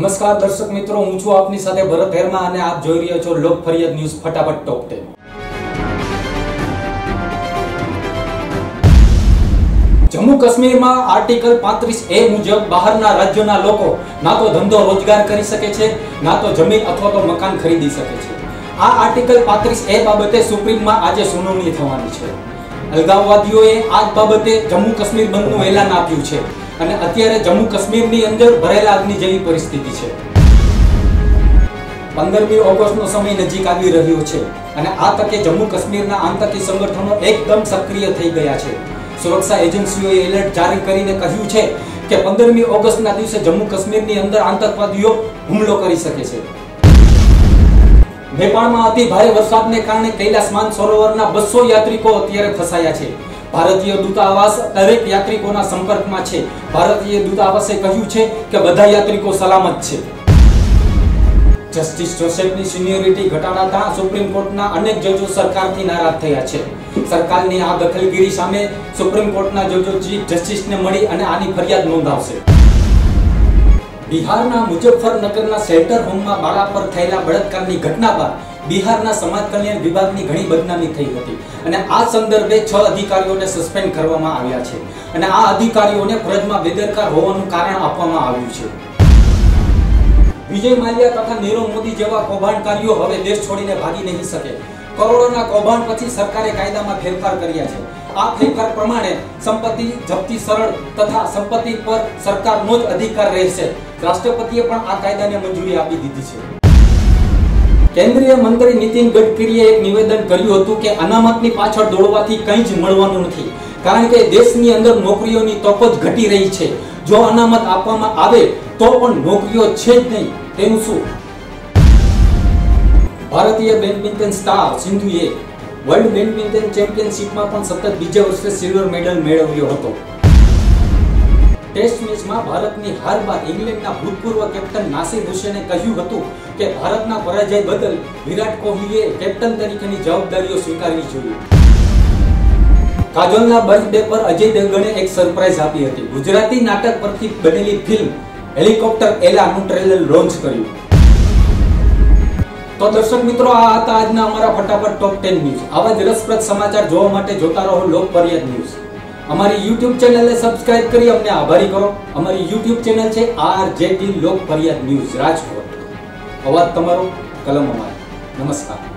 નમસ્કાર દર્શક મિત્રો, હું છું આપની સાથે ભરત હેરમા અને આપ જોઈ રહ્યા છો લોક ફરિયાદ ન્યૂઝ ફટાફટ ટોપ 10। જમ્મુ કાશ્મીરમાં આર્ટિકલ 35A મુજબ બહારના રાજ્યોના લોકો ના તો ધંધો રોજગાર કરી શકે છે, ના તો જમીન અથવા તો મકાન ખરીદી શકે છે। આ આર્ટિકલ 35A બાબતે સુપ્રીમમાં આજે સુનાવણી થવાની છે। અલગાવવાદીઓએ આ બાબતે જમ્મુ કાશ્મીર બંધનું એલાન આપ્યું છે અને અત્યારે જમ્મુ કાશ્મીરની અંદર ભરેલા અગ્નિ જેવી પરિસ્થિતિ છે। 15મી ઓગસ્ટનો સમય નજીક આવી રહ્યો છે અને આ તકે જમ્મુ કાશ્મીરના આતંકી સંગઠનો એકદમ સક્રિય થઈ ગયા છે। સુરક્ષા એજન્સીઓએ એલર્ટ જારી કરીને કહ્યું છે કે 15મી ઓગસ્ટના દિવસે જમ્મુ કાશ્મીરની અંદર આતંકવાદીઓ હુમલો કરી શકે છે। નેપાળમાં અતિ ભારે વરસાદને કારણે કૈલાસ માનસરોવરના 200 યાત્રિકો અત્યારે ફસાયા છે। ભારતીય દૂતાવાસ દરેક યાત્રિકોના સંપર્કમાં છે। ભારતીય દૂતાવાસે કહ્યું છે કે બધા યાત્રિકો સલામત છે। જસ્ટિસ જોસેફની સિનિયોરિટી ઘટાડાતા સુપ્રીમ કોર્ટના અનેક જજો સરકારથી નારાજ થયા છે। સરકારની આ દખલગીરી સામે સુપ્રીમ કોર્ટના જજો ચીફ જસ્ટિસને મળી અને આની ફરિયાદ નોંધાવશે। બિહારના મુઝફ્ફરનગરના શેલ્ટર હોમમાં બાળા પર થયેલા બળાત્કારની ઘટના બાદ બિહારના સમાજ કલ્યાણ વિભાગની ઘણી બદનામી થઈ હતી અને આ સંદર્ભે 6 અધિકારીઓને સસ્પેન્ડ કરવામાં આવ્યા છે અને આ અધિકારીઓને ફરજમાં બેદરકાર હોવાનું કારણ આપવામાં આવ્યું છે। વિજય માલ્યા તથા નીરવ મોદી જેવા કૌભાંડકારીઓ હવે દેશ છોડીને ભાગી નહીં શકે। કરોડોના કૌભાંડ પછી સરકારે કાયદામાં ફેરફાર કર્યા છે। આ ફેરફાર પ્રમાણે સંપત્તિ જપ્તી સરળ તથા સંપત્તિ પર સરકારનો જ અધિકાર રહેશે। રાષ્ટ્રપતિએ પણ આ કાયદાને મંજૂરી આપી દીધી છે। કેન્દ્રીય મંત્રી નીતિન ગડકરીએ એક નિવેદન કર્યું હતું કે અનામતની પાછળ દોડવાથી કંઈ જ મળવાનું નથી, કારણ કે દેશની અંદર નોકરીઓની તક જ ઘટી રહી છે। જો અનામત આપવામાં આવે તો પણ નોકરીઓ છે જ નહીં, તેનું શું? ભારતીય બેડમિન્ટન સ્ટાર સિંધુએ વર્લ્ડ બેડમિન્ટન ચેમ્પિયનશિપમાં પણ સતત બીજા વર્ષે સિલ્વર મેડલ મેળવ્યો હતો। ટેસ્ટ મેચમાં ભારતની હાર બાદ ઇંગ્લેન્ડના ભૂતપૂર્વ કેપ્ટન નાસિર હુસેને કહ્યું હતું કે ભારતના પરાજય બદલ વિરાટ કોહલીએ કેપ્ટન તરીકેની જવાબદારીઓ સ્વીકારવી જોઈએ। કાજોલના બર્થડે પર અજય દેવગણે એક સરપ્રાઈઝ આપી હતી। ગુજરાતી નાટક પરથી બનેલી ફિલ્મ હેલિકોપ્ટર એલાનું ટ્રેલર લોન્ચ કર્યું। તો દર્શક મિત્રો, આ હતા આજના અમારા ફટાફટ ટોપ 10 ન્યૂઝ। આવા જ રસપ્રદ સમાચાર જોવા માટે જોતા રહો લોક ફરિયાદ ન્યૂઝ। અમારી YouTube ચેનલને સબસ્ક્રાઇબ કરી અમને આભારી કરો। અમારી YouTube ચેનલ છે RJT લોક ફરિયાદ ન્યૂઝ રાજકોટ। અવાજ તમારો, કલમ અમારી। નમસ્કાર।